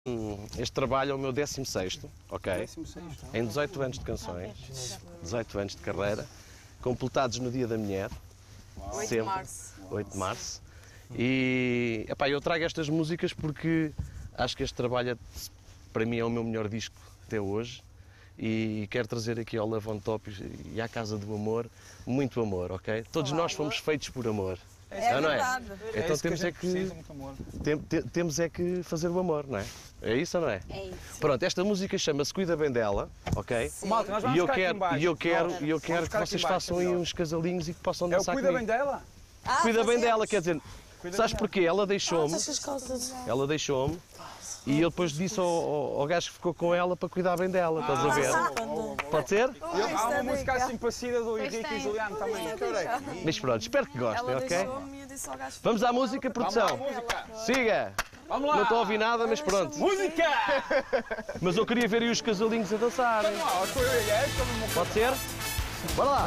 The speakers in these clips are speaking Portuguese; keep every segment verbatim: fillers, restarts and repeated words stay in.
Este trabalho é o meu décimo sexto, ok? décimo sexto. Em dezoito anos de canções, dezoito anos de carreira, completados no Dia da Mulher, oito de março. oito de março. E epá, eu trago estas músicas porque acho que este trabalho, é, para mim, é o meu melhor disco até hoje. E quero trazer aqui ao Love on Top e à Casa do Amor muito amor, ok? Todos nós fomos feitos por amor. É não, não é? verdade. Então é temos que é que, precisa, muito amor. tem, tem, temos é que fazer o amor, não é? É isso ou não é? É isso. Pronto, esta música chama-se Cuida Bem Dela, ok? Sim. Malta, nós vamos E eu ficar aqui quero, embaixo. e eu quero, Nós e eu vamos quero que ficar aqui vocês embaixo, façam aí melhor. uns casalinhos e que possam É o dançar cuida comigo. bem dela? Ah, Cuida bem fazemos. dela, quer dizer, Cuida sabes bem porquê? Ela deixou-me, As calças. ela deixou-me e eu depois disse ao, ao, ao gajo que ficou com ela para cuidar bem dela, estás a ver? Pode ser? Eu- Há uma música assim parecida do Henrique e Juliano também. Mas pronto, espero que gostem, Ela ok? deixou-me e eu disse ao gajo. Vamos à música, Vamos lá, produção. música. Siga! Vamos lá. Não estou a ouvir nada, mas pronto. Música! Mas eu queria ver aí os casalinhos a dançarem. Vamos lá, foi eu e a Esta, vamos Pode ser? Bora lá!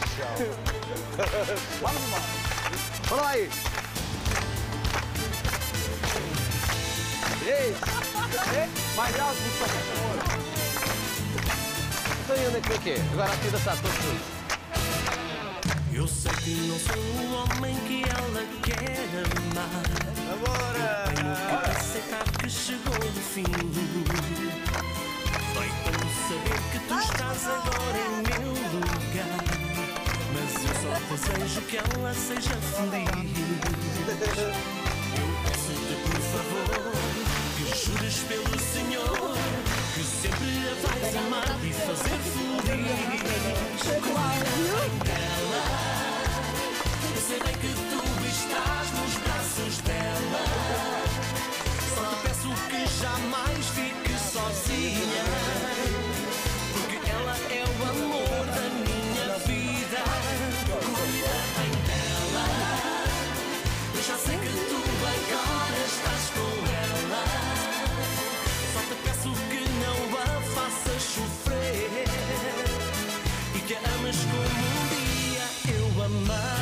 Vamos embora. Bora lá aí! Ei! Mais alto, por favor. Então e onde é que é que é? Agora aqui dançar todos juntos. Eu sei que não sou o homem que ela quer amar. Agora! Tenho que aceitar que chegou o fim. Dói tanto saber que tu estás agora em meu lugar. Mas eu só desejo que ela seja feliz. Eu peço-te, por favor, que jures pelo Senhor que sempre a vais amar e fazer feliz. Cuida dela. Eu sei bem que tu estás nos braços dela. Só te peço que jamais fiques sozinha, porque ela é o amor da minha vida. Cuida bem dela. Eu já sei que tu agora estás com ela. Só te peço que não a faças sofrer e que a ames como um dia eu amar.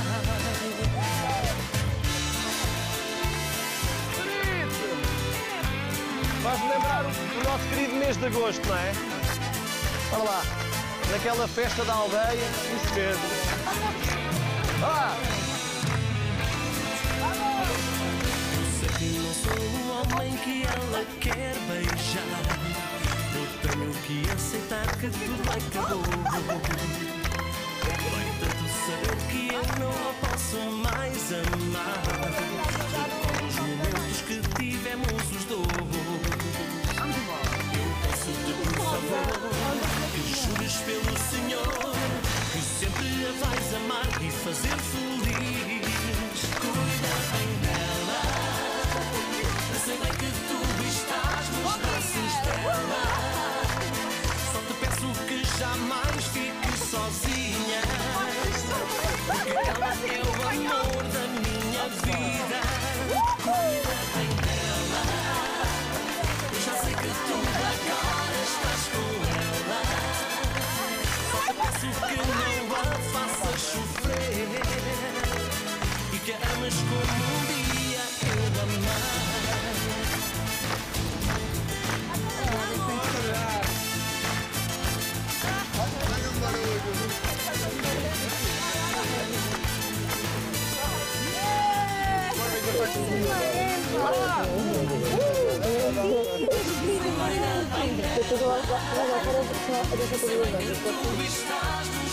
Faz-me lembrar o, o nosso querido mês de agosto, não é? Bora lá! Naquela festa da aldeia, isso mesmo. Ah! Eu sei que não sou o homem que ela quer beijar. Eu tenho que aceitar que tudo acabou. Dói tanto saber que eu não a posso mais amar. Recordo os momentos que tivemos os dois. Eu peço-te, por favor, que jures pelo Senhor que sempre a vais amar e fazer feliz. Cuida bem dela. Eu sei bem que tu estás nos braços dela. Só te peço que jamais fiques sozinha, porque ela é o amor da minha vida. Cuida bem dela. Eu já sei que tu agora estás com ela. Só te peço que não a faças sofrer e que a ames como um dia eu amar. Tu estás